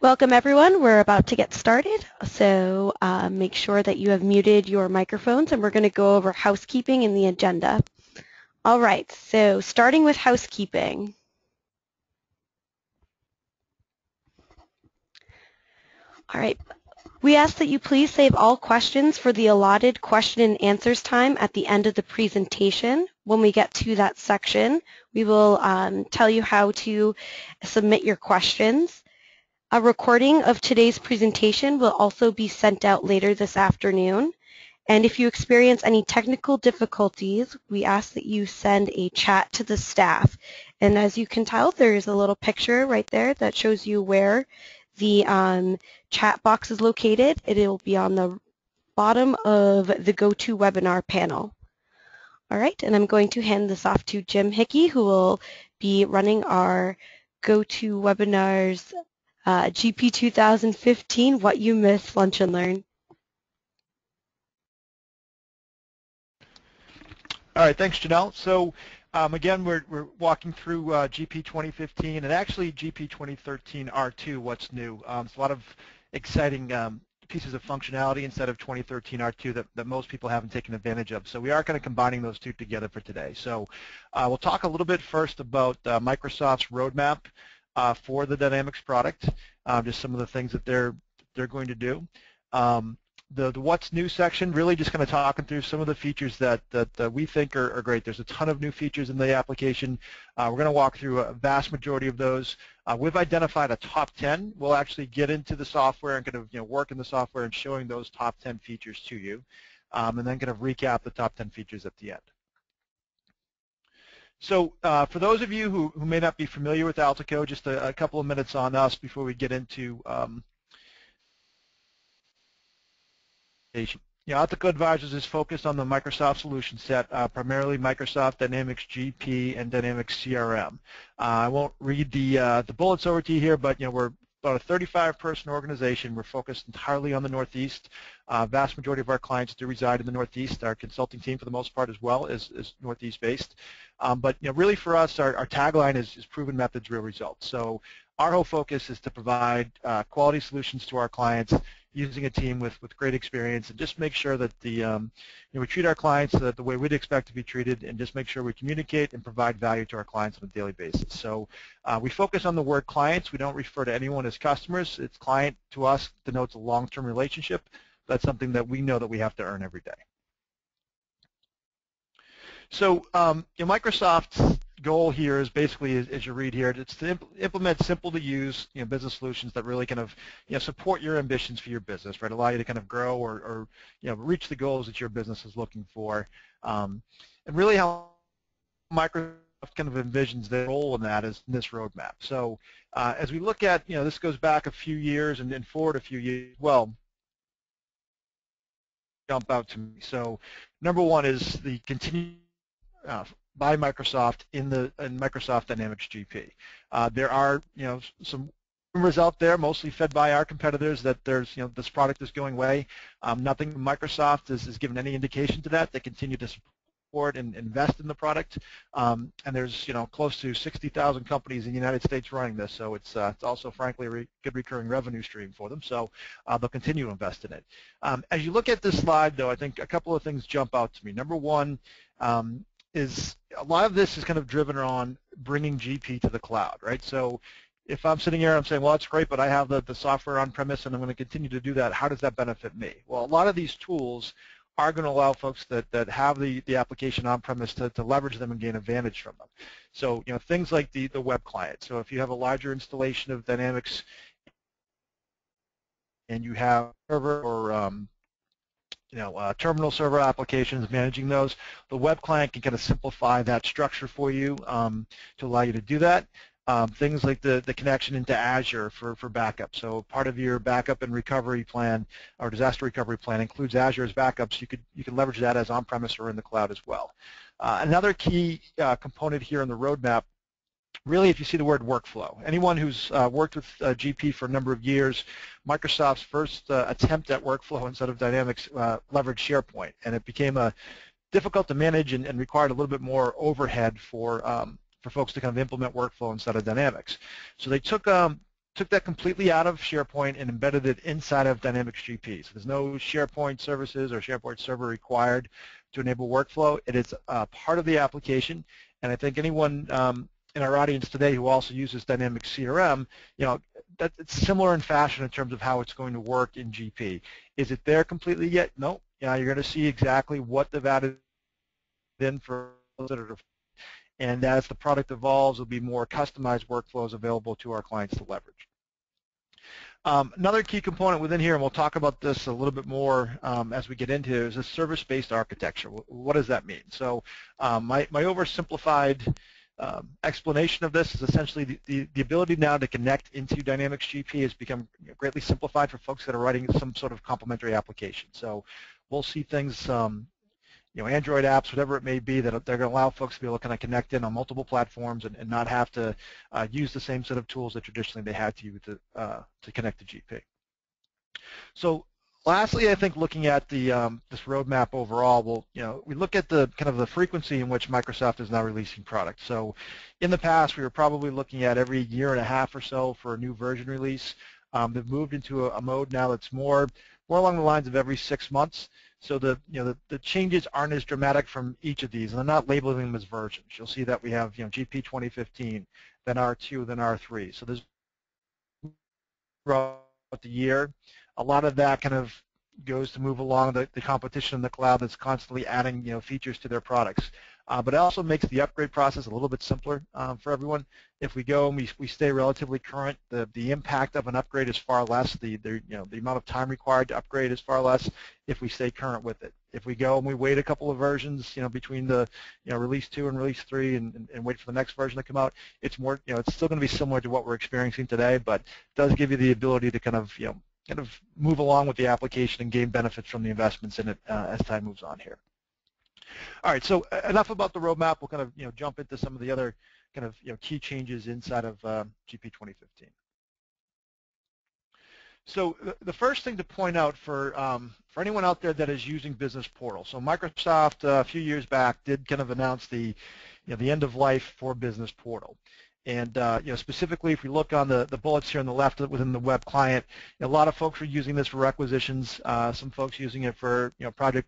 Welcome everyone. We're about to get started, so make sure that you have muted your microphones and we're going to go over housekeeping in the agenda. All right, so starting with housekeeping. All right, we ask that you please save all questions for the allotted question and answers time at the end of the presentation. When we get to that section, we will tell you how to submit your questions. A recording of today's presentation will also be sent out later this afternoon. And if you experience any technical difficulties, we ask that you send a chat to the staff. And as you can tell, there is a little picture right there that shows you where the chat box is located. It will be on the bottom of the GoToWebinar panel. All right, and I'm going to hand this off to Jim Hickey, who will be running our GoToWebinar's GP 2015, What You Missed, Lunch and Learn. All right, thanks, Janelle. So again, we're walking through GP 2015 and actually GP 2013 R2, what's new. It's a lot of exciting pieces of functionality instead of 2013 R2 that most people haven't taken advantage of. So we are kind of combining those two together for today. So we'll talk a little bit first about Microsoft's roadmap for the Dynamics product, just some of the things that they're going to do. The what's new section, really just kind of talking through some of the features that we think are great. There's a ton of new features in the application. We're going to walk through a vast majority of those. We've identified a top 10. We'll actually get into the software and kind of work in the software and showing those top 10 features to you, and then kind of recap the top 10 features at the end. So for those of you who may not be familiar with Altico, just a couple of minutes on us before we get into Altico Advisors is focused on the Microsoft solution set, primarily Microsoft Dynamics GP and Dynamics CRM. I won't read the bullets over to you here, but we're about a 35-person organization. We're focused entirely on the Northeast. Vast majority of our clients do reside in the Northeast. Our consulting team, for the most part, as well, is Northeast-based. But really, for us, our tagline is proven methods, real results. So our whole focus is to provide quality solutions to our clients using a team with great experience, and just make sure that we treat our clients the way we'd expect to be treated, and just make sure we communicate and provide value to our clients on a daily basis. So we focus on the word clients. We don't refer to anyone as customers. It's client to us denotes a long-term relationship. That's something that we know that we have to earn every day. So Microsoft's goal here is basically, as you read here, it's to implement simple-to-use business solutions that really kind of support your ambitions for your business, right? Allow you to kind of grow or reach the goals that your business is looking for, and really how Microsoft kind of envisions their role in that is in this roadmap. So as we look at this goes back a few years and then forward a few years. Well, jump out to me. So number one is the continued by Microsoft in Microsoft Dynamics GP. There are some rumors out there, mostly fed by our competitors, that there's this product is going away. Nothing Microsoft is given any indication to that. They continue to support and invest in the product, and there's close to 60,000 companies in the United States running this, so it's also frankly a good recurring revenue stream for them. So they'll continue to invest in it. As you look at this slide, though, I think a couple of things jump out to me. Number one is a lot of this is kind of driven on bringing GP to the cloud, right? So if I'm sitting here, I'm saying, well, that's great, but I have the software on-premise and I'm going to continue to do that. How does that benefit me? Well, a lot of these tools are going to allow folks that have the application on-premise to leverage them and gain advantage from them. So things like the web client. So if you have a larger installation of Dynamics and you have server or terminal server applications, managing those, the web client can kind of simplify that structure for you to allow you to do that. Things like the connection into Azure for backup. So part of your backup and recovery plan or disaster recovery plan includes Azure as backups. You can leverage that as on-premise or in the cloud as well. Another key component here in the roadmap, really, if you see the word workflow, anyone who's worked with GP for a number of years, Microsoft's first attempt at workflow instead of Dynamics leveraged SharePoint, and it became difficult to manage and required a little bit more overhead for folks to kind of implement workflow instead of Dynamics. So they took took that completely out of SharePoint and embedded it inside of Dynamics GP. So there's no SharePoint services or SharePoint server required to enable workflow. It is part of the application, and I think anyone in our audience today who also uses Dynamics CRM, that it's similar in fashion in terms of how it's going to work in GP. Is it there completely yet? No. You're going to see exactly what they've added in for those that are, and as the product evolves, there'll be more customized workflows available to our clients to leverage. Another key component within here, and we'll talk about this a little bit more as we get into it, is a service-based architecture. What does that mean? So my oversimplified explanation of this is essentially the ability now to connect into Dynamics GP has become greatly simplified for folks that are writing some sort of complementary application. So we'll see things, Android apps, whatever it may be, that they're going to allow folks to be able to kind of connect in on multiple platforms and not have to use the same set of tools that traditionally they had to use to connect to GP. So lastly, I think looking at the this roadmap overall, we look at the kind of the frequency in which Microsoft is now releasing products. So in the past, we were probably looking at every year and a half or so for a new version release. They've moved into a mode now that's more along the lines of every 6 months. So the changes aren't as dramatic from each of these, and I'm not labeling them as versions. You'll see that we have GP 2015, then R2, then R3. So there's throughout the year. A lot of that kind of goes to move along the competition in the cloud that's constantly adding features to their products. But it also makes the upgrade process a little bit simpler for everyone. If we go and we stay relatively current, the impact of an upgrade is far less. The amount of time required to upgrade is far less if we stay current with it. If we go and we wait a couple of versions, between the release 2 and release 3 and wait for the next version to come out, it's more it's still going to be similar to what we're experiencing today, but it does give you the ability to kind of move along with the application and gain benefits from the investments in it as time moves on here. All right, so enough about the roadmap. We'll kind of jump into some of the other kind of key changes inside of GP 2015. So the first thing to point out for anyone out there that is using Business Portal, so Microsoft a few years back did kind of announce the end of life for Business Portal. And specifically, if we look on the bullets here on the left within the web client, a lot of folks are using this for requisitions. Some folks using it for project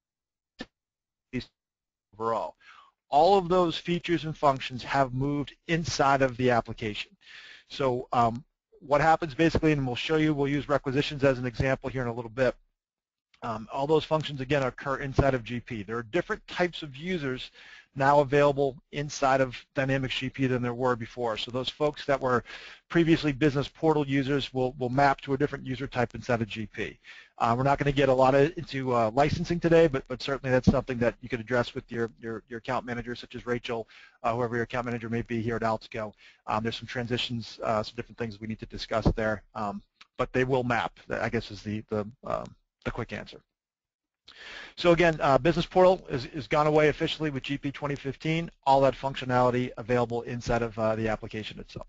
overall. All of those features and functions have moved inside of the application. So what happens basically, and we'll show you, we'll use requisitions as an example here in a little bit. All those functions, again, occur inside of GP. There are different types of users now available inside of Dynamics GP than there were before. So those folks that were previously Business Portal users will map to a different user type inside of GP. We're not going to get a lot into licensing today, but certainly that's something that you could address with your account manager, such as Rachel, whoever your account manager may be here at Altsco. There's some transitions, some different things we need to discuss there, but they will map. I guess is the quick answer. So again, Business Portal is gone away officially with GP 2015. All that functionality available inside of the application itself.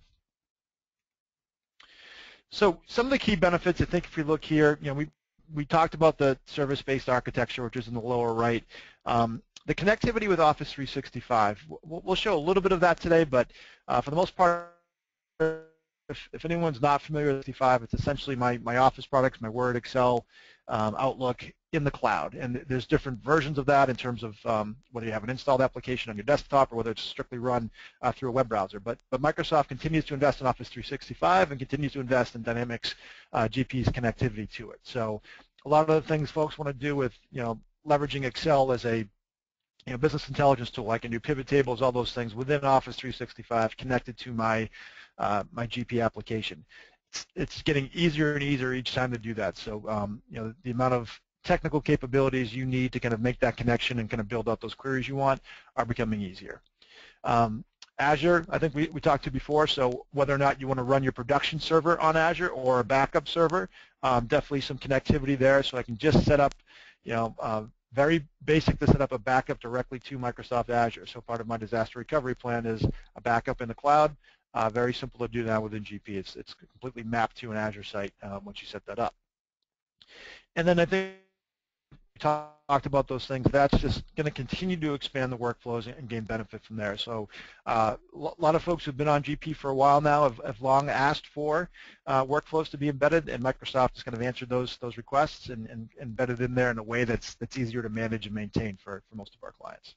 So some of the key benefits, I think, if we look here, we talked about the service-based architecture, which is in the lower right. The connectivity with Office 365. We'll show a little bit of that today, but for the most part, if anyone's not familiar with 365, it's essentially my Office products, my Word, Excel, Outlook in the cloud. And there's different versions of that in terms of whether you have an installed application on your desktop or whether it's strictly run through a web browser. But Microsoft continues to invest in Office 365 and continues to invest in Dynamics GP's connectivity to it. So a lot of the things folks want to do with leveraging Excel as a business intelligence tool, I can do pivot tables, all those things within Office 365 connected to my my GP application. It's getting easier and easier each time to do that. So the amount of technical capabilities you need to kind of make that connection and kind of build out those queries you want are becoming easier. Azure, I think we talked to before, so whether or not you want to run your production server on Azure or a backup server, definitely some connectivity there. So I can just set up, very basic to set up a backup directly to Microsoft Azure. So part of my disaster recovery plan is a backup in the cloud. Very simple to do now within GP. It's completely mapped to an Azure site once you set that up. And then I think talked about those things. That's just going to continue to expand the workflows and gain benefit from there. So a lot of folks who've been on GP for a while now have long asked for workflows to be embedded, and Microsoft is going to answer those requests and embedded in there in a way that's easier to manage and maintain for most of our clients.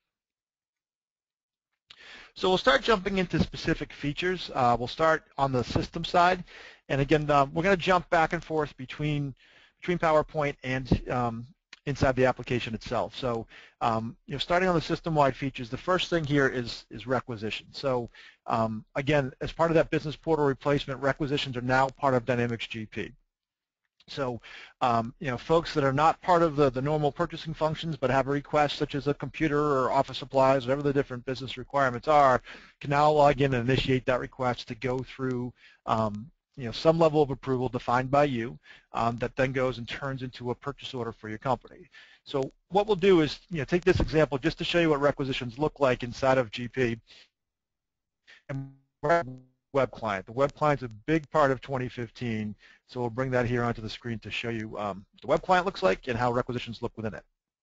So we'll start jumping into specific features. We'll start on the system side, and again, we're going to jump back and forth between PowerPoint and inside the application itself. So, starting on the system-wide features, the first thing here is requisition. So, again, as part of that business portal replacement, requisitions are now part of Dynamics GP. So, folks that are not part of the normal purchasing functions but have a request such as a computer or office supplies, whatever the different business requirements are, can now log in and initiate that request to go through some level of approval defined by you that then goes and turns into a purchase order for your company. So what we'll do is take this example just to show you what requisitions look like inside of GP. And web client. The web client's a big part of 2015, so we'll bring that here onto the screen to show you what the web client looks like and how requisitions look within it.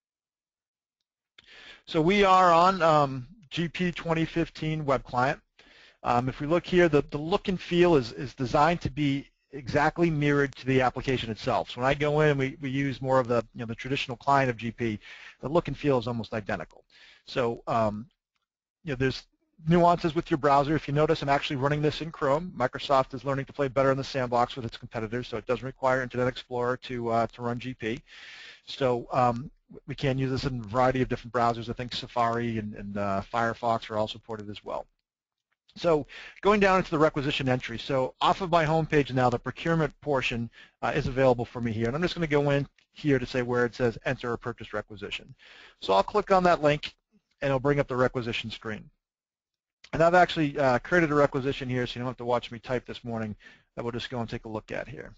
So we are on GP 2015 web client. If we look here, the look and feel is designed to be exactly mirrored to the application itself. So when I go in, we use more of the the traditional client of GP. The look and feel is almost identical. So there's nuances with your browser. If you notice, I'm actually running this in Chrome. Microsoft is learning to play better in the sandbox with its competitors, so it doesn't require Internet Explorer to run GP. So we can use this in a variety of different browsers. I think Safari and Firefox are all supported as well. So going down into the requisition entry, so off of my home page now, the procurement portion is available for me here. And I'm just going to go in here to say where it says enter a purchase requisition. So I'll click on that link, and it'll bring up the requisition screen. And I've actually created a requisition here, so you don't have to watch me type this morning. That we'll just go and take a look at here.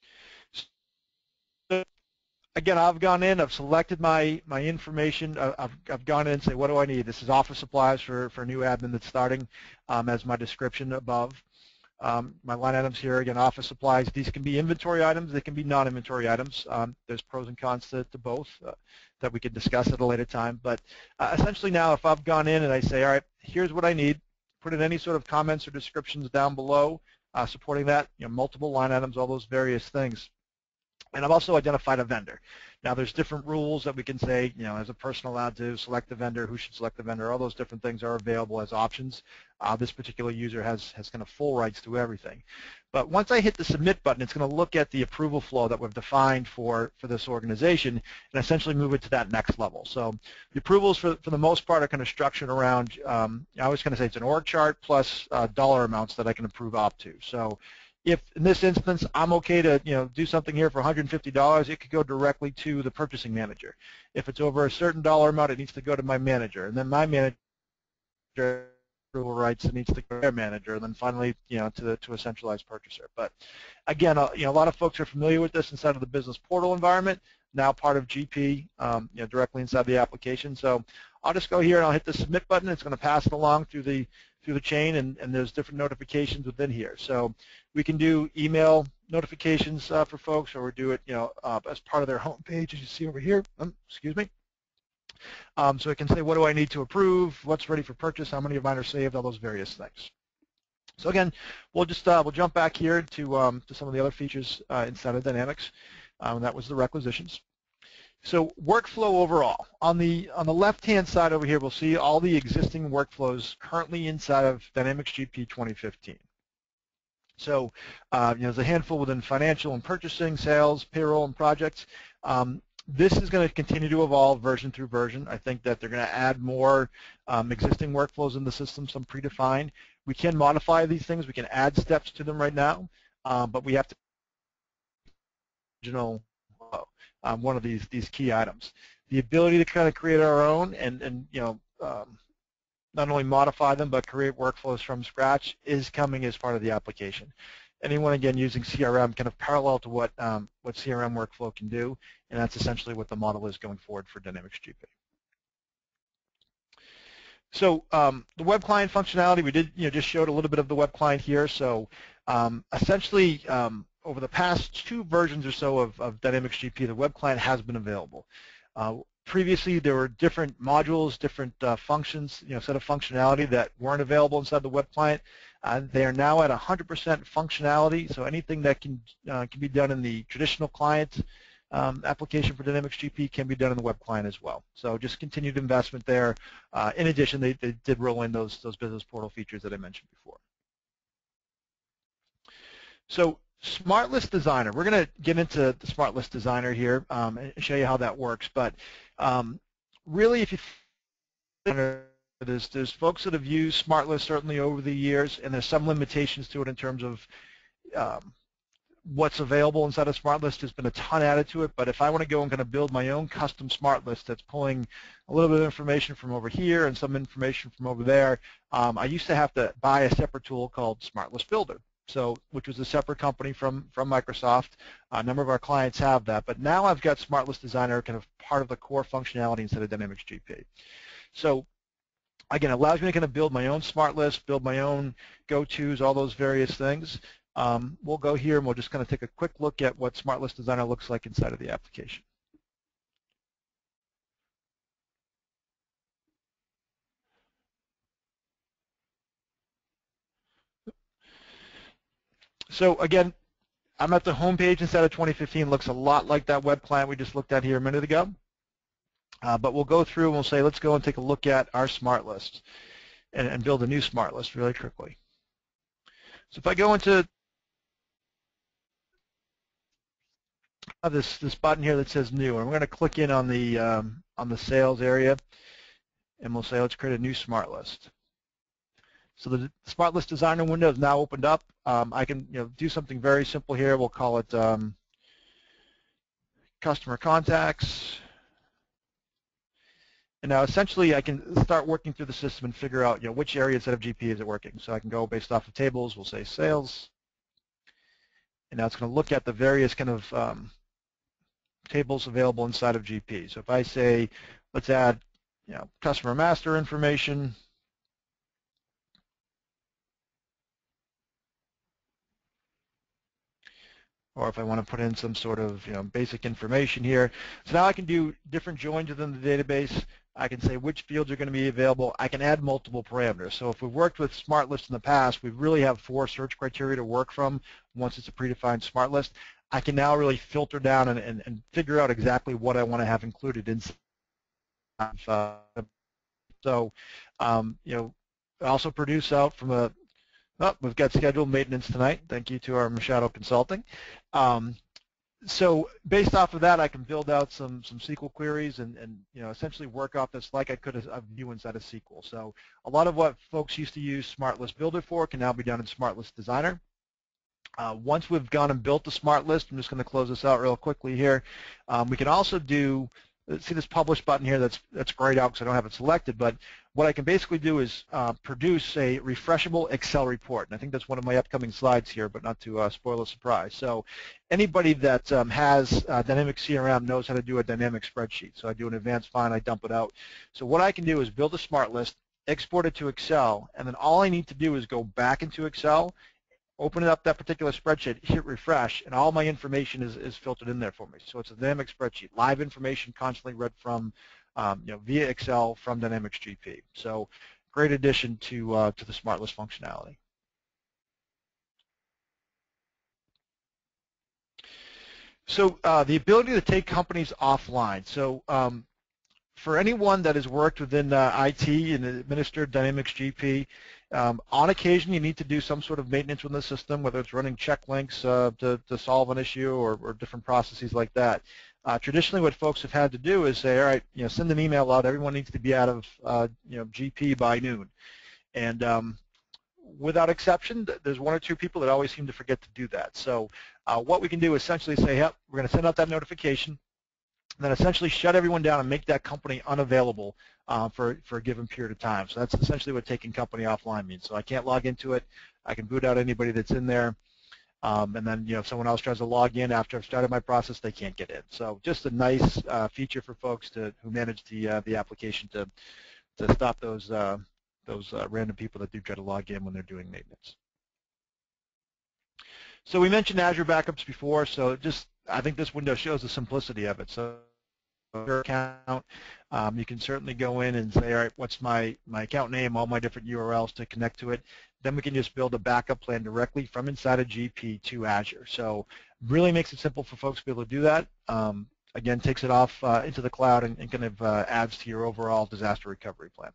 So, again, I've gone in, I've selected my information, I've gone in and say, what do I need? This is office supplies for a new admin that's starting as my description above. My line items here, again, office supplies. These can be inventory items, they can be non-inventory items. There's pros and cons to both that we could discuss at a later time. But essentially now, if I've gone in and I say, all right, here's what I need, put in any sort of comments or descriptions down below supporting that, multiple line items, all those various things. And I've also identified a vendor. Now there's different rules that we can say, as a person allowed to select the vendor, who should select the vendor, all those different things are available as options. This particular user has kind of full rights to everything. But once I hit the submit button, it's going to look at the approval flow that we've defined for this organization and essentially move it to that next level. So the approvals for the most part are kind of structured around, I was going to say it's an org chart plus dollar amounts that I can approve up to. So if in this instance I'm okay to do something here for $150, it could go directly to the purchasing manager. If it's over a certain dollar amount, it needs to go to my manager, and then my manager approval rights, it needs to go to their manager, and then finally to a centralized purchaser. But again, a lot of folks are familiar with this inside of the business portal environment, now part of GP, directly inside the application. So I'll just go here and I'll hit the submit button. It's going to pass it along through the chain, and there's different notifications within here. So we can do email notifications for folks, or we do it as part of their home page, as you see over here. Excuse me. So it can say, what do I need to approve? What's ready for purchase? How many of mine are saved? All those various things. So again, we'll just we'll jump back here to some of the other features inside of Dynamics. That was the requisitions. So workflow overall. On the left-hand side over here, we'll see all the existing workflows currently inside of Dynamics GP 2015. So there's a handful within financial and purchasing, sales, payroll, and projects. This is going to continue to evolve version through version. I think that they're going to add more existing workflows in the system, some predefined. We can modify these things. We can add steps to them right now, but we have to original one of these key items. The ability to kind of create our own and not only modify them but create workflows from scratch is coming as part of the application. Anyone again using CRM kind of parallel to what CRM workflow can do, and that's essentially what the model is going forward for Dynamics GP. So the web client functionality, we did just showed a little bit of the web client here. So essentially over the past 2 versions or so of Dynamics GP, the web client has been available. Previously, there were different modules, different functions, set of functionality that weren't available inside the web client. They are now at 100% functionality, so anything that can be done in the traditional client application for Dynamics GP can be done in the web client as well. So just continued investment there. In addition, they did roll in those business portal features that I mentioned before. So Smart List Designer, we're going to get into the Smart List Designer here and show you how that works. But really, if you there's folks that have used Smart List certainly over the years, and there's some limitations to it in terms of what's available inside of Smart List. There's been a ton added to it, but if I want to go and kind of build my own custom Smart List that's pulling a little bit of information from over here and some information from over there, I used to have to buy a separate tool called Smart List Builder, which was a separate company from Microsoft. A number of our clients have that, but now I've got Smart List Designer kind of part of the core functionality inside of Dynamics GP. So again, it allows me to kind of build my own Smart List, build my own go-tos, all those various things. We'll go here and we'll just kind of take a quick look at what Smart List Designer looks like inside of the application. So again, I'm at the home page inside of 2015. Looks a lot like that web client we just looked at here a minute ago. But we'll go through and we'll say, let's go and take a look at our Smart List and build a new Smart List really quickly. So if I go into this button here that says New, and we're going to click in on the sales area, and we'll say, let's create a new Smart List. So the Smart List Designer window is now opened up. I can do something very simple here. We'll call it Customer Contacts. And now essentially I can start working through the system and figure out which area inside of GP is it working. So I can go based off of tables. We'll say Sales. And now it's going to look at the various kind of tables available inside of GP. So if I say, let's add customer master information, or if I want to put in some sort of basic information here. So now I can do different joins within the database. I can say which fields are going to be available. I can add multiple parameters. So if we've worked with Smart List in the past, we really have 4 search criteria to work from once it's a predefined Smart List. I can now really filter down and figure out exactly what I want to have included inside. So also produce out from a we've got scheduled maintenance tonight. Thank you to our Machado Consulting. So based off of that, I can build out some SQL queries and essentially work off this like I could a view inside of SQL. So a lot of what folks used to use Smart List Builder for can now be done in Smart List Designer. Once we've gone and built the Smart List, I'm just going to close this out real quickly here. We can also do, see this publish button here that's grayed out because I don't have it selected, but what I can basically do is produce a refreshable Excel report. And I think that's one of my upcoming slides here, but not to spoil a surprise. So anybody that has Dynamics CRM knows how to do a dynamic spreadsheet. So I do an advanced find, I dump it out. So what I can do is build a Smart List, export it to Excel, and then all I need to do is go back into Excel, open up that particular spreadsheet, hit refresh, and all my information is filtered in there for me. So it's a dynamic spreadsheet, live information constantly read from via Excel from Dynamics GP. So great addition to the Smart List functionality. So the ability to take companies offline. So for anyone that has worked within IT and administered Dynamics GP, on occasion you need to do some sort of maintenance within the system, whether it's running check links to solve an issue or different processes like that. Traditionally what folks have had to do is say, all right, send an email out, everyone needs to be out of GP by noon. And without exception, there's 1 or 2 people that always seem to forget to do that. So what we can do is essentially say, yep, we're going to send out that notification, and then essentially shut everyone down and make that company unavailable for a given period of time. So that's essentially what taking company offline means. So I can't log into it. I can boot out anybody that's in there. And then if someone else tries to log in after I've started my process, they can't get in. So just a nice feature for folks who manage the application to stop those random people that do try to log in when they're doing maintenance. So we mentioned Azure Backups before, so I think this window shows the simplicity of it. So your account, you can certainly go in and say, all right, what's my account name, all my different URLs to connect to it. Then we can just build a backup plan directly from inside of GP to Azure. So really makes it simple for folks to be able to do that. Again, takes it off into the cloud and kind of adds to your overall disaster recovery plan.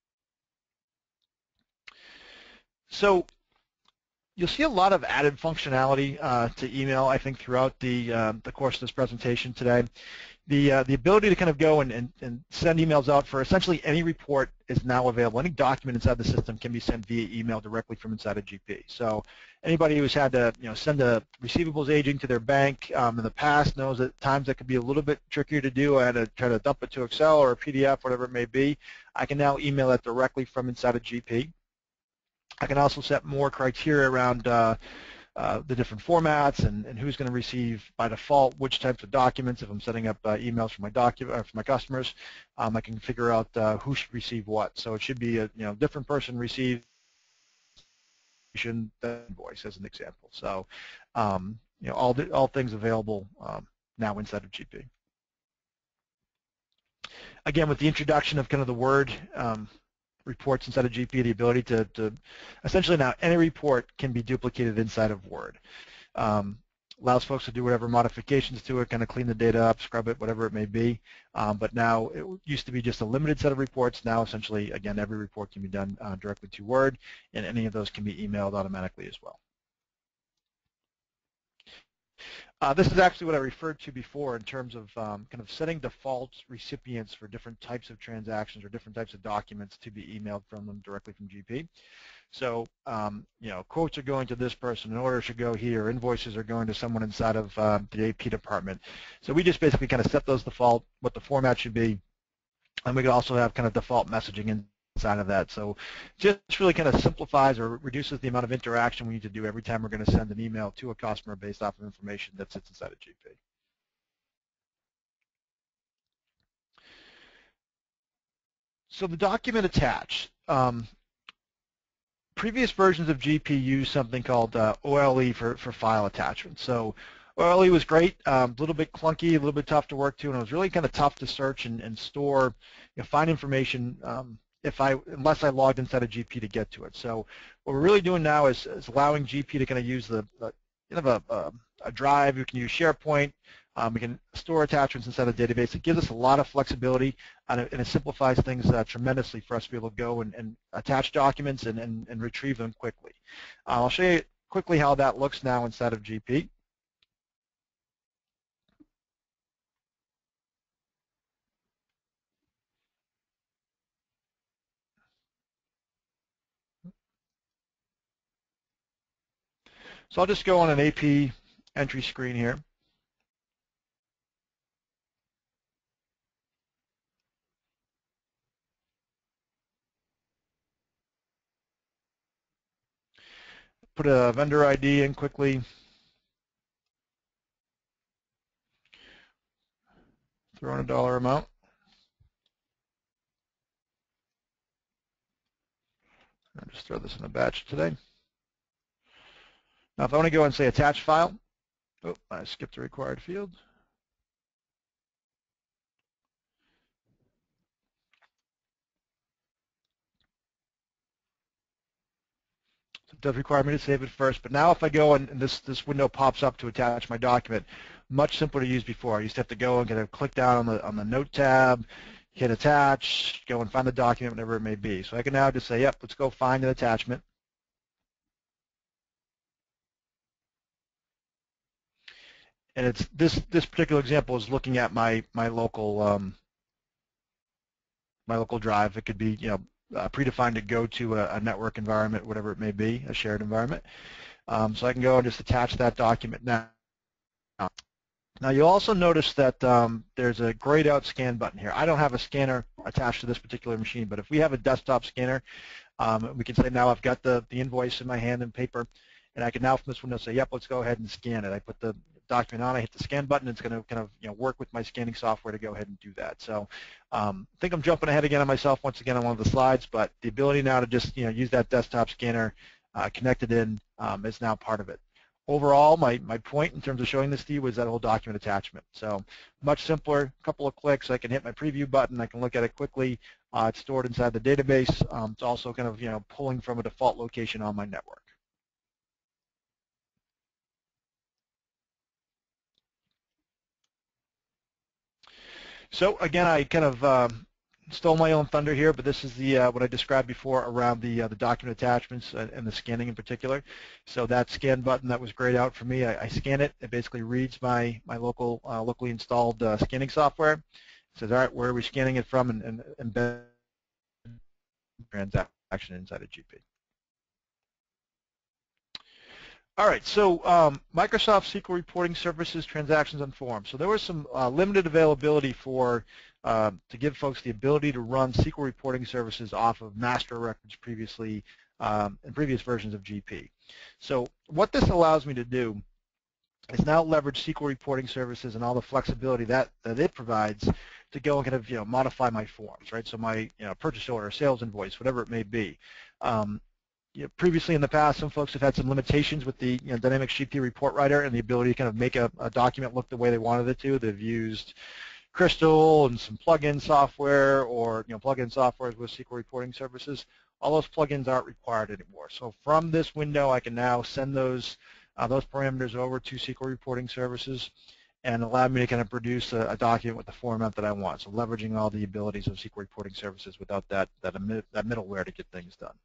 So you'll see a lot of added functionality to email, I think, throughout the course of this presentation today. The ability to kind of go and send emails out for essentially any report is now available. Any document inside the system can be sent via email directly from inside of GP. So anybody who's had to send a receivables aging to their bank in the past knows that at times that could be a little bit trickier to do. I had to try to dump it to Excel or a PDF, whatever it may be. I can now email that directly from inside of GP. I can also set more criteria around the different formats and who's going to receive by default which types of documents. If I'm setting up emails for my customers, I can figure out who should receive what. So it should be a different person receive the invoice as an example. So all things available now inside of GP. Again, with the introduction of kind of the Word reports inside of GP, the ability to essentially now any report can be duplicated inside of Word. Allows folks to do whatever modifications to it, kind of clean the data up, scrub it, whatever it may be. But now it used to be just a limited set of reports. Now essentially, again, every report can be done directly to Word, and any of those can be emailed automatically as well. This is actually what I referred to before in terms of kind of setting default recipients for different types of transactions or different types of documents to be emailed from them directly from GP. So, quotes are going to this person, an order should go here, invoices are going to someone inside of the AP department. So we just basically kind of set those default, what the format should be, and we can also have kind of default messaging inside of that. So just really kind of simplifies or reduces the amount of interaction we need to do every time we're going to send an email to a customer based off of information that sits inside of GP. So the document attach. Previous versions of GP use something called OLE for file attachment. So OLE was great, a little bit clunky, a little bit tough to work to, and it was really kind of tough to search and store, find information unless I logged inside of GP to get to it. So what we're really doing now is allowing GP to kind of use a drive. We can use SharePoint. We can store attachments inside a database. It gives us a lot of flexibility, and it simplifies things tremendously for us to be able to go and attach documents and retrieve them quickly. I'll show you quickly how that looks now inside of GP. So I'll just go on an AP entry screen here. Put a vendor ID in quickly. Throw in a dollar amount. I'll just throw this in a batch today. Now if I want to go and say attach file, oh, I skipped the required field. It does require me to save it first, but now if I go and this window pops up to attach my document, much simpler to use before. I used to have to go and click down on the Note tab, hit attach, go and find the document, whatever it may be. So I can now just say, yep, let's go find an attachment. And it's this particular example is looking at my local drive. It could be predefined to go to a network environment, whatever it may be, a shared environment. So I can go and just attach that document now. Now you'll also notice that there's a grayed out scan button here. I don't have a scanner attached to this particular machine, but if we have a desktop scanner, we can say now I've got the invoice in my hand in paper, and I can now from this window say, yep, let's go ahead and scan it. I put the document on, I hit the scan button, it's going to kind of work with my scanning software to go ahead and do that. So I think I'm jumping ahead again on myself once again on one of the slides, but the ability now to just use that desktop scanner connected in is now part of it. overall, my point in terms of showing this to you was that whole document attachment. So much simpler, a couple of clicks, I can hit my preview button, I can look at it quickly. It's stored inside the database. It's also kind of pulling from a default location on my network. So again, I kind of stole my own thunder here, but this is the what I described before around the document attachments and the scanning in particular. So that scan button that was grayed out for me, I scan it. It basically reads my locally installed scanning software. It says, all right, where are we scanning it from, and embed transaction inside of GP. All right, so Microsoft SQL Reporting Services transactions and forms. So there was some limited availability for to give folks the ability to run SQL reporting services off of master records previously in previous versions of GP. So what this allows me to do is now leverage SQL reporting services and all the flexibility that it provides to go and kind of modify my forms, right? So my purchase order, sales invoice, whatever it may be. Previously in the past, some folks have had some limitations with the Dynamics GP report writer and the ability to kind of make a document look the way they wanted it to. They've used Crystal and some plug-in software, or plug-in softwares with SQL reporting services. All those plugins aren't required anymore. So from this window, I can now send those parameters over to SQL reporting services and allow me to kind of produce a document with the format that I want. So leveraging all the abilities of SQL reporting services without that middleware to get things done.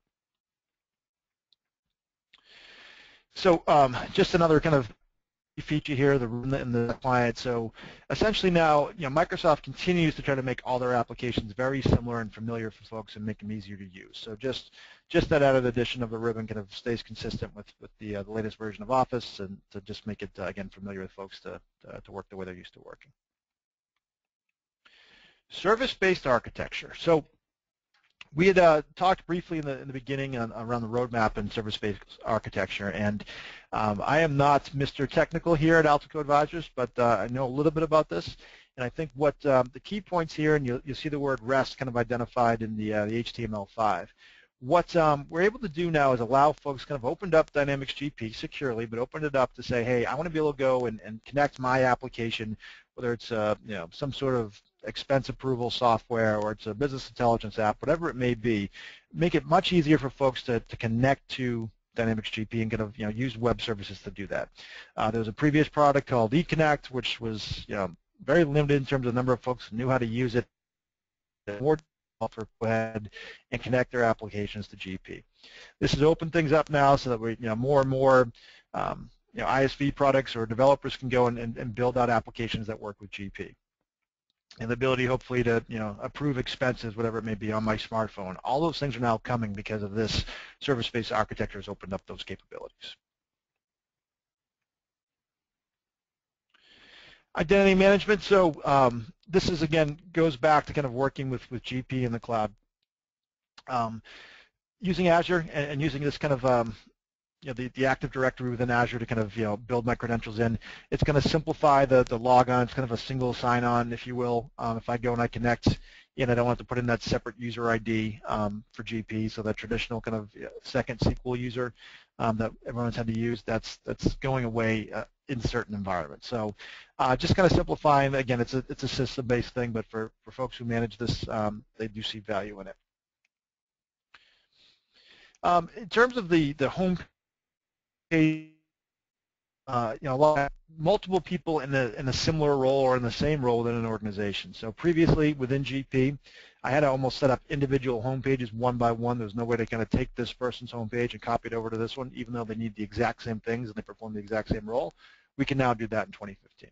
So just another kind of feature here in the client. So essentially now, Microsoft continues to try to make all their applications very similar and familiar for folks and make them easier to use. So just that added addition of the ribbon kind of stays consistent with the latest version of Office, and to just make it again familiar with folks to work the way they're used to working. Service-based architecture. So we had talked briefly in the beginning around the roadmap and service-based architecture, and I am not Mr. Technical here at Altico Advisors, but I know a little bit about this, and I think what the key points here, and you'll see the word REST kind of identified in the HTML5. What we're able to do now is allow folks kind of opened up Dynamics GP securely, but opened it up to say, hey, I want to be able to go and connect my application, whether it's some sort of expense approval software or it's a business intelligence app, whatever it may be, make it much easier for folks to connect to Dynamics GP and kind of use web services to do that. There was a previous product called eConnect, which was very limited in terms of the number of folks who knew how to use it. More for go ahead and connect their applications to GP. This has opened things up now so that we more and more ISV products or developers can go and build out applications that work with GP. And the ability, hopefully, to approve expenses, whatever it may be, on my smartphone. All those things are now coming because of this service-based architecture has opened up those capabilities. Identity management. So this is again goes back to kind of working with GP in the cloud, using Azure and using this kind of the Active Directory within Azure to kind of build my credentials in. It's going to simplify the logon. It's kind of a single sign-on, if you will. If I go and I connect, I don't have to put in that separate user ID for GP. So that traditional kind of second SQL user that everyone's had to use, that's going away in certain environments. So just kind of simplifying. Again, it's a system-based thing, but for folks who manage this, they do see value in it. In terms of the home page, multiple people in a similar role or in the same role within an organization. So previously within GP, I had to almost set up individual home pages one by one. There's no way to kind of take this person's home page and copy it over to this one, even though they need the exact same things and they perform the exact same role. We can now do that in 2015.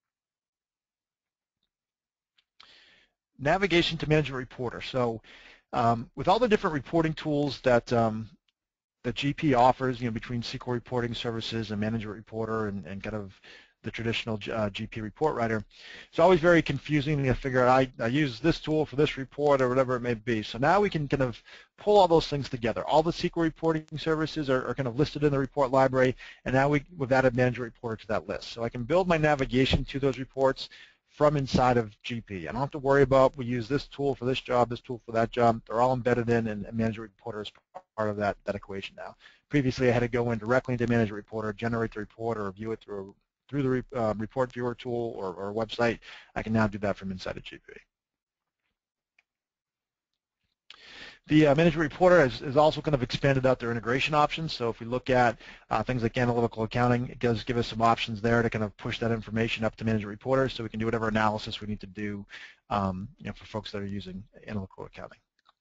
Navigation to Management Reporter. So with all the different reporting tools that GP offers, between SQL reporting services and Management Reporter and kind of the traditional GP report writer, it's always very confusing to figure out, I use this tool for this report or whatever it may be. So now we can kind of pull all those things together. All the SQL reporting services are kind of listed in the report library, and now we've added Management Reporter to that list. So I can build my navigation to those reports from inside of GP. I don't have to worry about we use this tool for this job, this tool for that job. They're all embedded in, and Management Reporter is part of that equation now. Previously, I had to go in directly into Management Reporter, generate the report, or view it through the report viewer tool or website. I can now do that from inside of GP. The Management Reporter has also kind of expanded out their integration options. So if we look at things like analytical accounting, it does give us some options there to kind of push that information up to Management Reporter so we can do whatever analysis we need to do for folks that are using analytical accounting.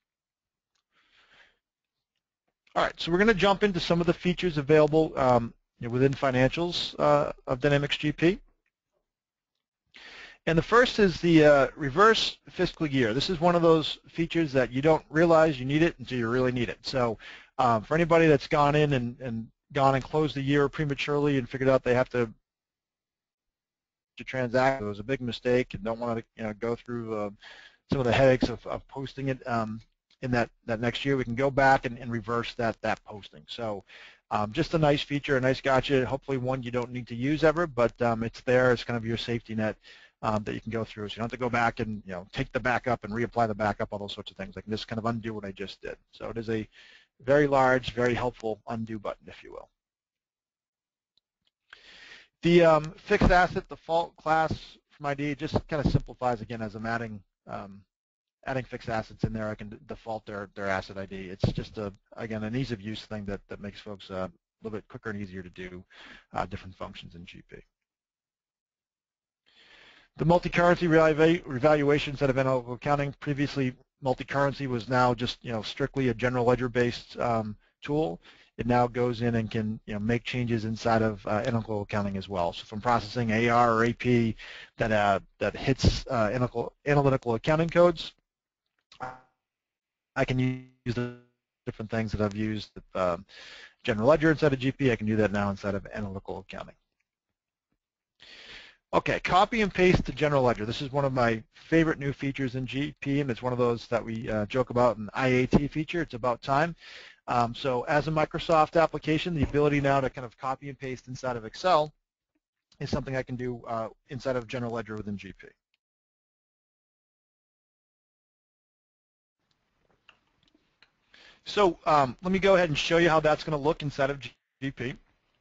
All right, so we're going to jump into some of the features available within financials of Dynamics GP. And the first is the reverse fiscal year. This is one of those features that you don't realize you need it until you really need it. So for anybody that's gone in and gone and closed the year prematurely and figured out they have to transact, it was a big mistake and don't want to go through some of the headaches of posting it in that next year, we can go back and reverse that posting. So just a nice feature, a nice gotcha, hopefully one you don't need to use ever, but it's there. It's kind of your safety net that you can go through. So you don't have to go back and take the backup and reapply the backup, all those sorts of things. I can just kind of undo what I just did. So it is a very large, very helpful undo button, if you will. The fixed asset default class from ID just kind of simplifies, again, as I'm adding fixed assets in there, I can default their asset ID. It's just, again, an ease of use thing that makes folks a little bit quicker and easier to do different functions in GP. The multi-currency revaluation instead of analytical accounting. Previously, multi-currency was now just strictly a general ledger-based tool. It now goes in and can make changes inside of analytical accounting as well. So from processing AR or AP that hits analytical accounting codes, I can use the different things that I've used with general ledger inside of GP. I can do that now inside of analytical accounting. Okay, copy and paste to general ledger. This is one of my favorite new features in GP, and it's one of those that we joke about, an IAT feature. It's about time. So as a Microsoft application, the ability now to kind of copy and paste inside of Excel is something I can do inside of general ledger within GP. So let me go ahead and show you how that's going to look inside of GP.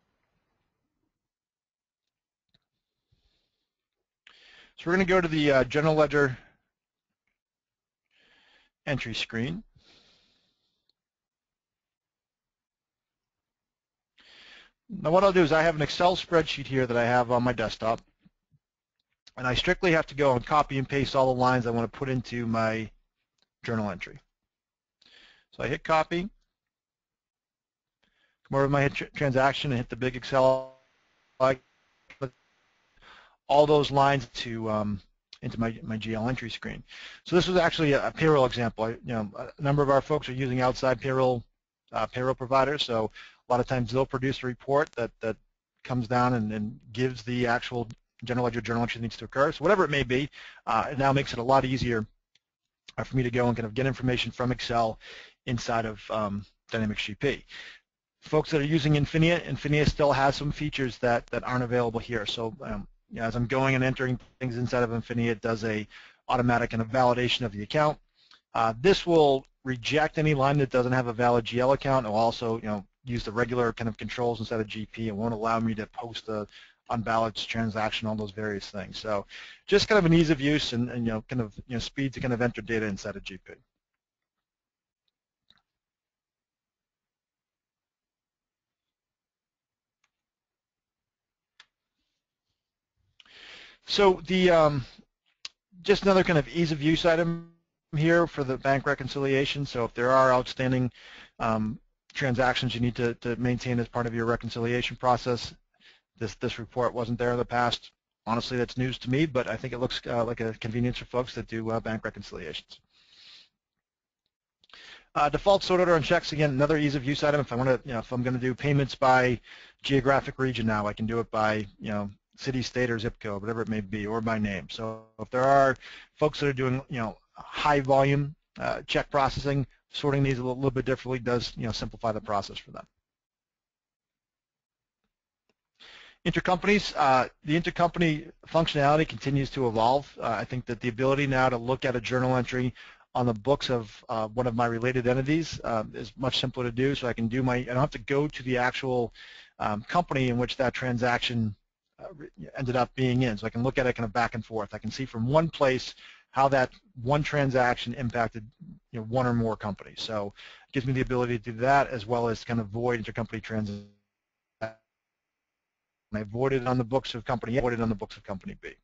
So we're going to go to the general ledger entry screen. Now what I'll do is I have an Excel spreadsheet here that I have on my desktop, and I strictly have to go and copy and paste all the lines I want to put into my journal entry. So I hit copy, come over to my transaction and hit the big Excel, all those lines to into my GL entry screen. So this was actually a payroll example. A number of our folks are using outside payroll providers, so a lot of times they'll produce a report that comes down and gives the actual general ledger journal entry that needs to occur. So whatever it may be, it now makes it a lot easier for me to go and kind of get information from Excel inside of Dynamics GP. Folks that are using Infinia still has some features that aren't available here. So as I'm going and entering things inside of Infinia, it does a automatic kind of validation of the account. This will reject any line that doesn't have a valid GL account. It will also use the regular kind of controls inside of GP and won't allow me to post a unbalanced transaction, all those various things. So just kind of an ease of use and kind of speed to kind of enter data inside of GP. So the just another kind of ease of use item here for the bank reconciliation. So if there are outstanding transactions you need to maintain as part of your reconciliation process, this report wasn't there in the past. Honestly, that's news to me, but I think it looks like a convenience for folks that do bank reconciliations. Default sort order on checks, again, another ease of use item. If I want to, if I'm going to do payments by geographic region now, I can do it by city, state, or zip code, whatever it may be, or by name. So if there are folks that are doing high volume check processing, sorting these a little bit differently does simplify the process for them. Intercompanies, the intercompany functionality continues to evolve. I think that the ability now to look at a journal entry on the books of one of my related entities is much simpler to do. So I can do I don't have to go to the actual company in which that transaction ended up being in. So I can look at it kind of back and forth. I can see from one place how that one transaction impacted one or more companies. So it gives me the ability to do that as well as kind of void intercompany transactions. I voided on the books of company A, voided on the books of company B.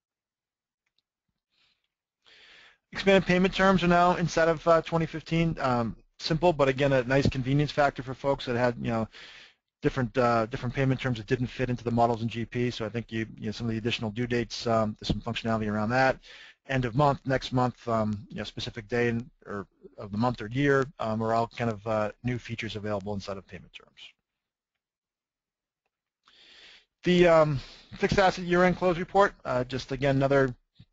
Expanded payment terms are now inside of 2015. Simple, but again, a nice convenience factor for folks that had different payment terms that didn't fit into the models in GP. So I think some of the additional due dates, there's some functionality around that. End of month, next month, specific day or of the month or year are all kind of new features available inside of payment terms. The fixed asset year-end close report, just again another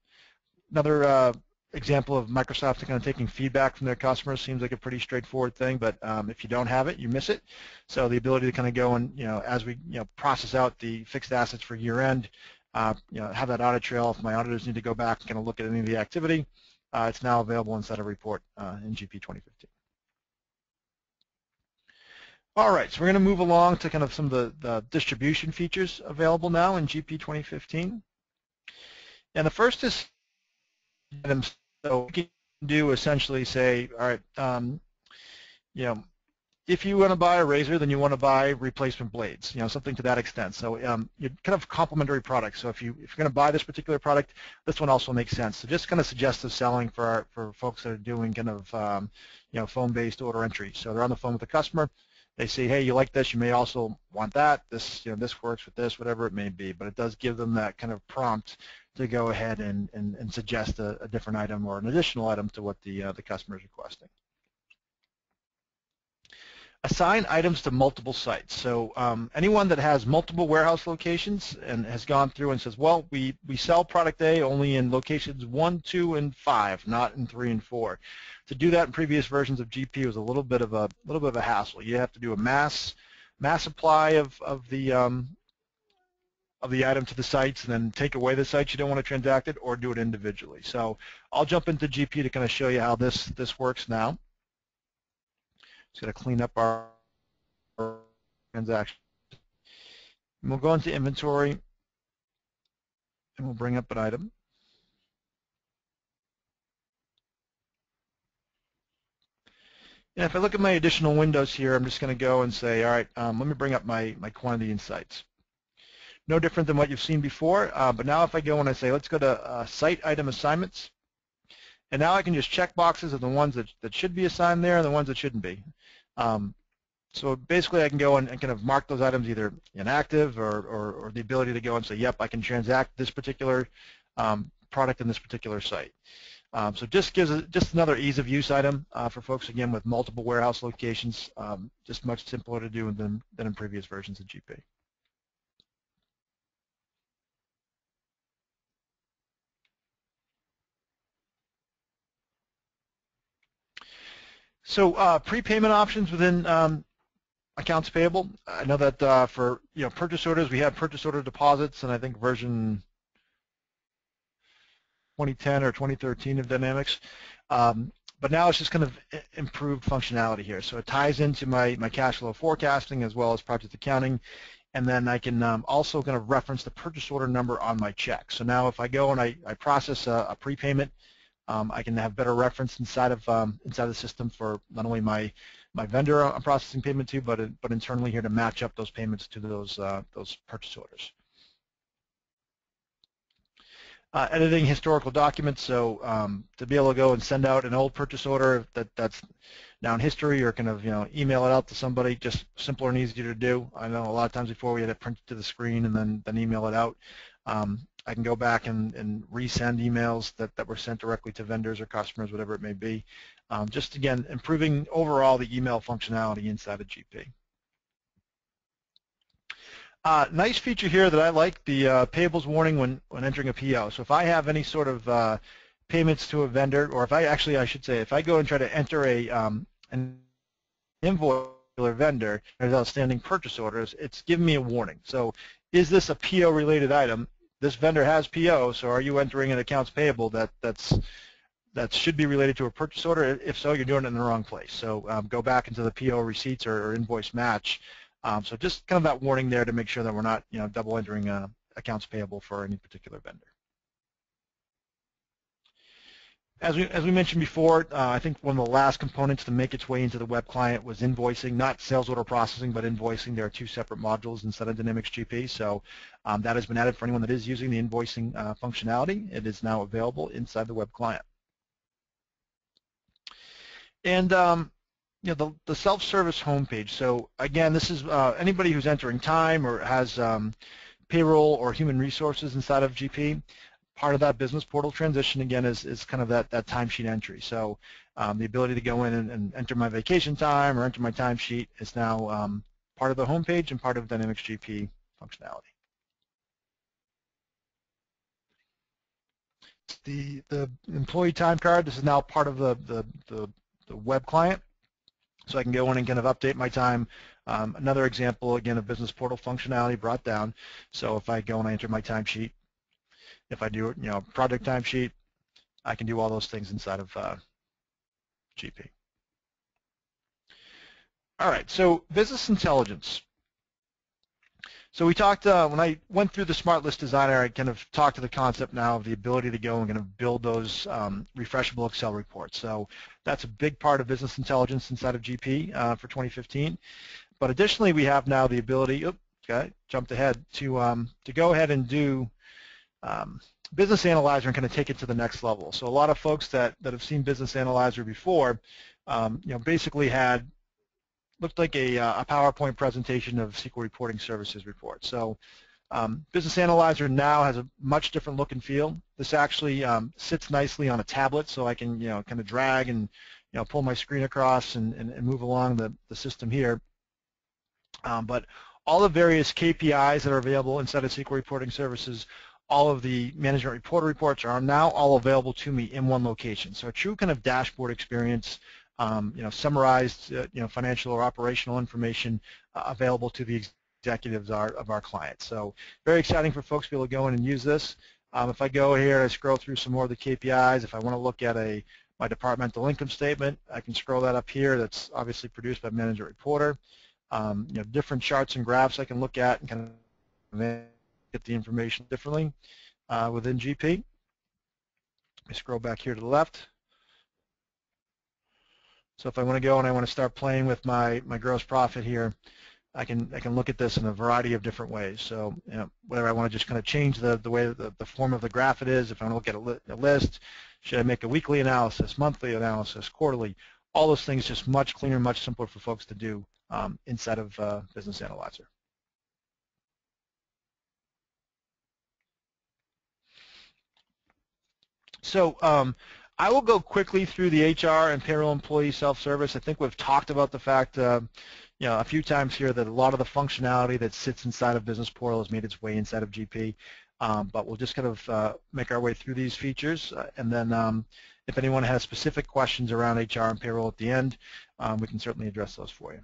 example of Microsoft kind of taking feedback from their customers. Seems like a pretty straightforward thing, but if you don't have it, you miss it. So the ability to kind of go and as we process out the fixed assets for year-end, have that audit trail. If my auditors need to go back and kind of look at any of the activity, it's now available inside a report in GP 2015. All right, so we're going to move along to kind of some of the distribution features available now in GP 2015. And the first is, so we can do essentially say, all right, if you want to buy a razor, then you want to buy replacement blades, something to that extent. So you're kind of complementary products. So if you're going to buy this particular product, this one also makes sense. So just kind of suggestive selling for folks that are doing kind of phone-based order entry. So they're on the phone with the customer. They say, hey, you like this, you may also want that. This, this works with this, whatever it may be. But it does give them that kind of prompt to go ahead and suggest a different item or an additional item to what the customer is requesting. Assign items to multiple sites. So anyone that has multiple warehouse locations and has gone through and says, well, we sell product A only in locations 1, 2, and 5, not in 3 and 4. To do that in previous versions of GP was a little bit of a hassle. You have to do a mass apply of the item to the sites and then take away the sites you don't want to transact it, or do it individually. So I'll jump into GP to kind of show you how this works now. Just got to clean up our transaction. And we'll go into inventory and we'll bring up an item. And if I look at my additional windows here, I'm just going to go and say, all right, let me bring up my quantity insights. No different than what you've seen before, but now if I go and I say, let's go to site item assignments, and now I can just check boxes of the ones that should be assigned there and the ones that shouldn't be. So basically I can go and kind of mark those items either inactive or the ability to go and say, yep, I can transact this particular product in this particular site. So just gives just another ease of use item for folks, again, with multiple warehouse locations, just much simpler to do than in previous versions of GP. So prepayment options within accounts payable. I know that for purchase orders, we have purchase order deposits, and I think version 2010 or 2013 of Dynamics. But now it's just kind of improved functionality here. So it ties into my cash flow forecasting as well as project accounting. And then I can also kind of reference the purchase order number on my check. So now if I go and I process a prepayment, I can have better reference inside of the system for not only my vendor I'm processing payment to, but internally here to match up those payments to those purchase orders. Editing historical documents, so to be able to go and send out an old purchase order that's now in history, or kind of email it out to somebody, just simpler and easier to do. I know a lot of times before we had it printed to the screen and then email it out. I can go back and resend emails that were sent directly to vendors or customers, whatever it may be. Just again, improving overall the email functionality inside of GP. Nice feature here that I like, the payables warning when entering a PO. So if I have any sort of payments to a vendor, or if I should say, if I go and try to enter an invoice to a vendor, there's outstanding purchase orders, it's giving me a warning. So is this a PO related item? This vendor has PO, so are you entering an accounts payable that should be related to a purchase order? If so, you're doing it in the wrong place. So go back into the PO receipts or invoice match. So just kind of that warning there to make sure that we're not, double entering accounts payable for any particular vendor. As we mentioned before, I think one of the last components to make its way into the web client was invoicing, not sales order processing, but invoicing. There are two separate modules inside of Dynamics GP, so that has been added for anyone that is using the invoicing functionality. It is now available inside the web client. And the self-service homepage. So again, this is anybody who's entering time or has payroll or human resources inside of GP. Part of that business portal transition, again, is kind of that timesheet entry. So the ability to go in and enter my vacation time or enter my timesheet is now part of the homepage and part of Dynamics GP functionality. The employee time card, this is now part of the web client. So I can go in and kind of update my time. Another example, again, of business portal functionality brought down. So if I go and I enter my timesheet, if I do, project timesheet, I can do all those things inside of GP. All right, so business intelligence. So we talked, when I went through the Smart List Designer, I kind of talked to the concept now of the ability to go and kind of build those refreshable Excel reports. So that's a big part of business intelligence inside of GP for 2015. But additionally, we have now the ability, jumped ahead, to go ahead and do Business Analyzer and kind of take it to the next level. So a lot of folks that have seen Business Analyzer before, basically looked like a PowerPoint presentation of SQL Reporting Services report. So Business Analyzer now has a much different look and feel. This actually sits nicely on a tablet, so I can kind of drag and pull my screen across and move along the system here. But all the various KPIs that are available inside of SQL Reporting Services, all of the management reporter reports are now all available to me in one location. So a true kind of dashboard experience, summarized, financial or operational information available to the executives of our clients. So very exciting for folks to be able to go in and use this. If I go here and I scroll through some more of the KPIs, if I want to look at my departmental income statement, I can scroll that up here. That's obviously produced by Management Reporter. Different charts and graphs I can look at and kind of get the information differently within GP. I scroll back here to the left. So if I want to go and I want to start playing with my gross profit here, I can look at this in a variety of different ways. So whether I want to just kind of change the way the form of the graph it is, if I want to look at a list, should I make a weekly analysis, monthly analysis, quarterly, all those things just much cleaner, much simpler for folks to do inside of Business Analyzer. So I will go quickly through the HR and payroll employee self-service. I think we've talked about the fact, a few times here that a lot of the functionality that sits inside of Business Portal has made its way inside of GP. But we'll just kind of make our way through these features, and then if anyone has specific questions around HR and payroll at the end, we can certainly address those for you.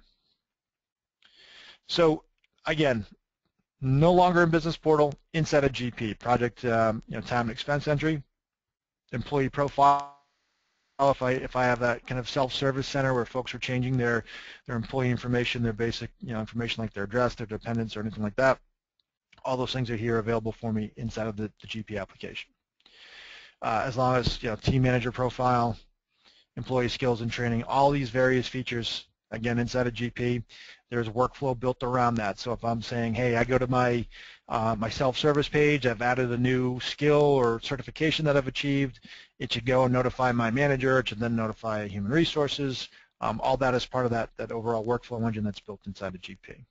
So again, no longer in Business Portal, inside of GP. Project, time and expense entry, employee profile. If I have that kind of self-service center where folks are changing their employee information, their basic information like their address, their dependents, or anything like that, all those things are here available for me inside of the GP application. As long as team manager profile, employee skills and training, all these various features, again, inside of GP, there's workflow built around that. So if I'm saying, hey, I go to my my self-service page, I've added a new skill or certification that I've achieved, it should go and notify my manager, it should then notify human resources. All that is part of that overall workflow engine that's built inside of GP.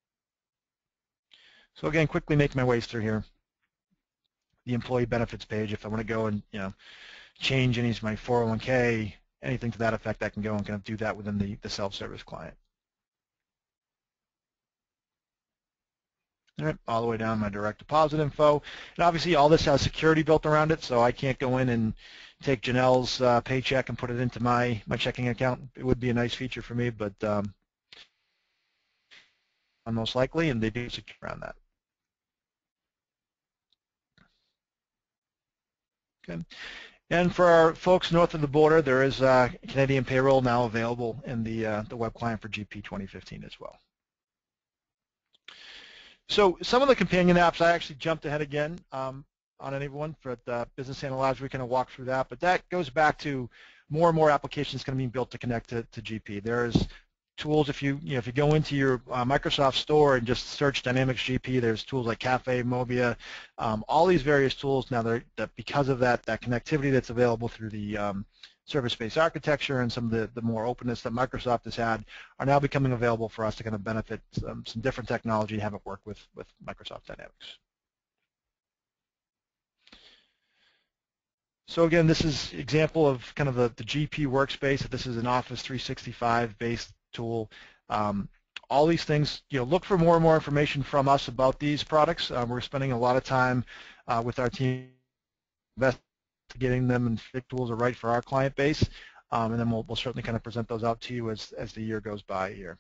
So again, quickly making my way through here. The employee benefits page, if I want to go and change any of my 401k, anything to that effect, I can go and kind of do that within the self-service client. All right, all the way down my direct deposit info. And obviously all this has security built around it, so I can't go in and take Janelle's paycheck and put it into my checking account. It would be a nice feature for me, but most likely, and they do secure around that. Okay. And for our folks north of the border, there is Canadian payroll now available in the web client for GP 2015 as well. So some of the companion apps, I actually jumped ahead again on anyone for the Business Analyzer. We kind of walk through that, but that goes back to more and more applications kind of being built to connect to GP. There's tools if you go into your Microsoft Store and just search Dynamics GP. There's tools like Cafe, Mobia, all these various tools now that because of that connectivity that's available through the service-based architecture and some of the more openness that Microsoft has had are now becoming available for us to kind of benefit some different technology and have it work with Microsoft Dynamics. So again, this is an example of kind of the GP workspace. This is an Office 365 based tool. All these things, look for more and more information from us about these products. We're spending a lot of time with our team investigating them and fig tools are right for our client base. And then we'll certainly kind of present those out to you as the year goes by here.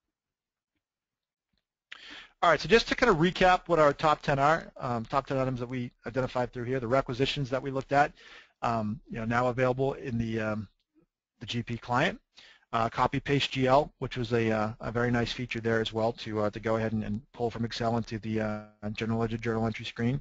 All right, so just to kind of recap what our top 10 are, top 10 items that we identified through here, the requisitions that we looked at, now available in the GP client. Copy Paste GL, which was a very nice feature there as well to go ahead and pull from Excel into the General Ledger journal entry screen.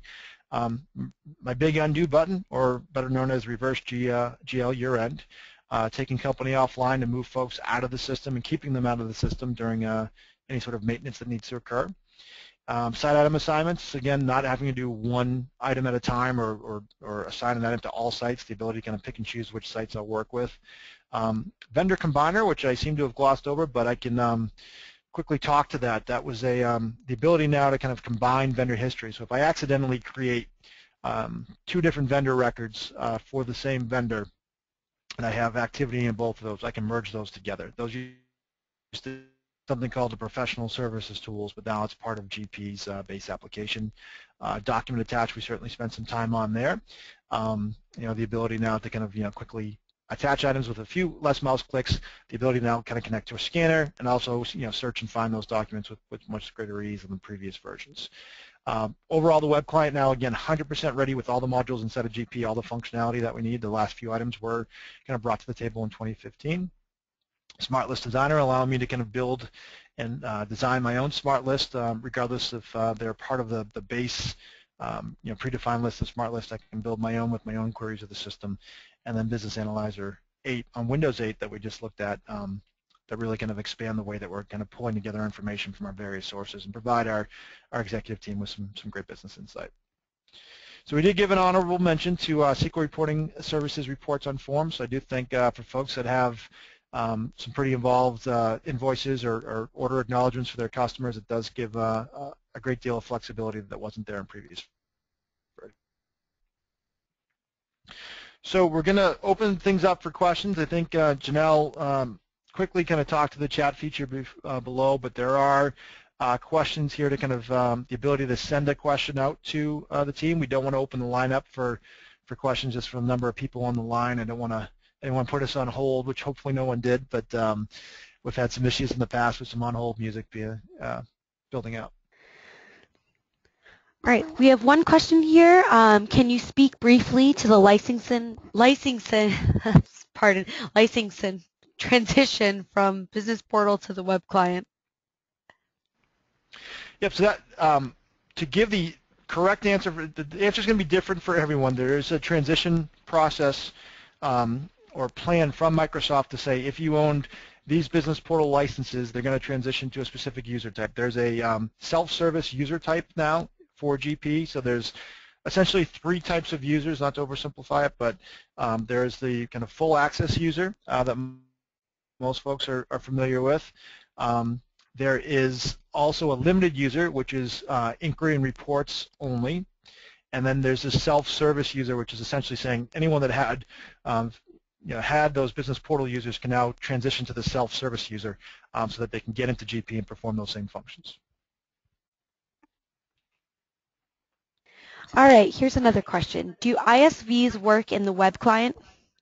My big undo button, or better known as reverse GL year end, taking company offline to move folks out of the system and keeping them out of the system during any sort of maintenance that needs to occur. Side item assignments, again, not having to do one item at a time or assign an item to all sites, the ability to kind of pick and choose which sites I'll work with. Vendor Combiner, which I seem to have glossed over, but I can quickly talk to that. That was the ability now to kind of combine vendor history. So if I accidentally create two different vendor records for the same vendor and I have activity in both of those, I can merge those together. Those used to something called the professional services tools, but now it's part of GP's base application. Document attach, we certainly spent some time on there. The ability now to kind of quickly attach items with a few less mouse clicks, the ability to now kind of connect to a scanner, and also search and find those documents with much greater ease than the previous versions. Overall, the web client now, again, 100% ready with all the modules inside of GP, all the functionality that we need. The last few items were kind of brought to the table in 2015. Smart List Designer allowing me to kind of build and design my own smart list, regardless if they're part of the base predefined list of smart lists. I can build my own with my own queries of the system. And then Business Analyzer 8 on Windows 8 that we just looked at that really kind of expand the way that we're kind of pulling together information from our various sources and provide our executive team with some great business insight. So we did give an honorable mention to SQL Reporting Services reports on forms. So I do think for folks that have some pretty involved invoices or order acknowledgments for their customers, it does give a great deal of flexibility that wasn't there in previous. So we're going to open things up for questions. I think Janelle quickly kind of talked to the chat feature below, but there are questions here to kind of the ability to send a question out to the team. We don't want to open the line up for questions just from the number of people on the line. I don't want to anyone put us on hold, which hopefully no one did, but we've had some issues in the past with some on-hold music building out. All right, we have one question here. Can you speak briefly to the licensing transition from Business Portal to the web client? Yep, so that, to give the correct answer, the answer is going to be different for everyone. There is a transition process or plan from Microsoft to say if you owned these Business Portal licenses, they're going to transition to a specific user type. There's a self-service user type now for GP, so there's essentially three types of users, not to oversimplify it, but there's the kind of full access user that most folks are familiar with. There is also a limited user, which is inquiry and reports only, and then there's a self-service user, which is essentially saying anyone that had had those Business Portal users can now transition to the self-service user so that they can get into GP and perform those same functions. All right, here's another question. Do ISVs work in the web client?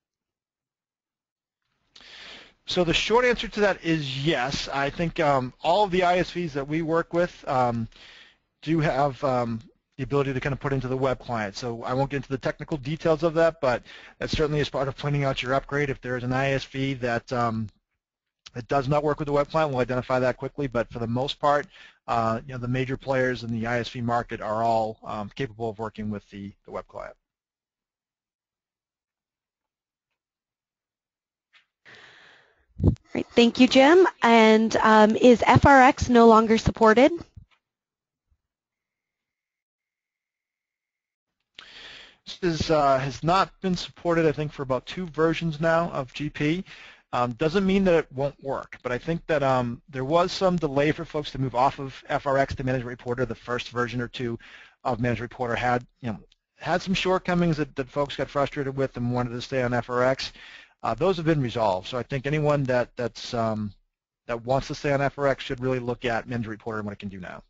So the short answer to that is yes. I think all of the ISVs that we work with do have the ability to kind of put into the web client. So I won't get into the technical details of that, but that certainly is part of planning out your upgrade. If there is an ISV that it does not work with the web client, we'll identify that quickly, but for the most part, the major players in the ISV market are all capable of working with the web client. Great. Thank you, Jim. And is FRX no longer supported? This has not been supported, I think, for about 2 versions now of GP. Doesn't mean that it won't work, but I think that there was some delay for folks to move off of FRX to Management Reporter. The first version or 2 of Management Reporter had some shortcomings that folks got frustrated with and wanted to stay on FRX. Those have been resolved, so I think anyone that wants to stay on FRX should really look at Management Reporter and what it can do now.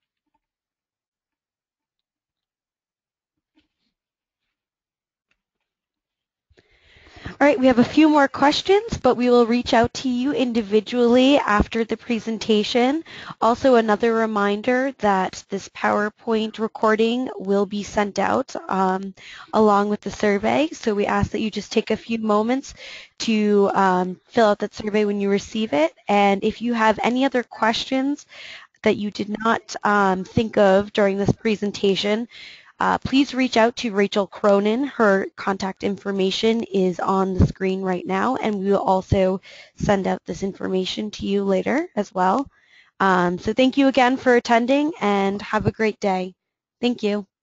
All right, we have a few more questions, but we will reach out to you individually after the presentation. Also, another reminder that this PowerPoint recording will be sent out along with the survey. So we ask that you just take a few moments to fill out that survey when you receive it. And if you have any other questions that you did not think of during this presentation, please reach out to Rachel Cronin. Her contact information is on the screen right now, and we will also send out this information to you later as well. So thank you again for attending, and have a great day. Thank you.